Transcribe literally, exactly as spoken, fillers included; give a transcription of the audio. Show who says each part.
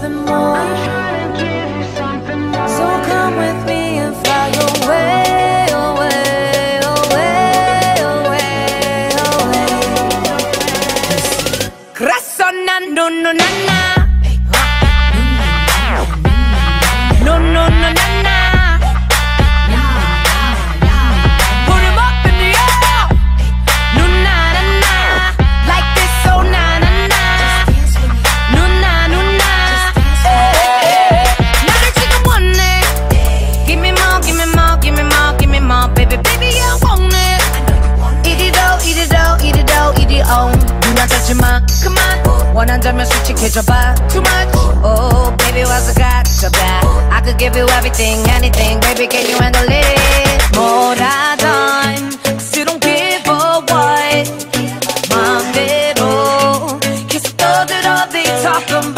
Speaker 1: something more. So come with me and fly away, away, away, away, away. Grasso na no no na na. No no no na na. Put 'em up in the air. No na na na. Like this, so na na na. No na no na. Now that you can want it. Give me more, give me more, give me more, give me more, baby, baby, I want it. Eat it all, eat it all, eat it all, eat it all. Do not touch my, come on. 원한다면 솔직해져봐. Too much. Oh, baby, what's I got so bad? I could give you everything, anything, baby, can you handle it? 뭐라던, cause you don't give a what. 마음대로 계속 떠들어, they talk about.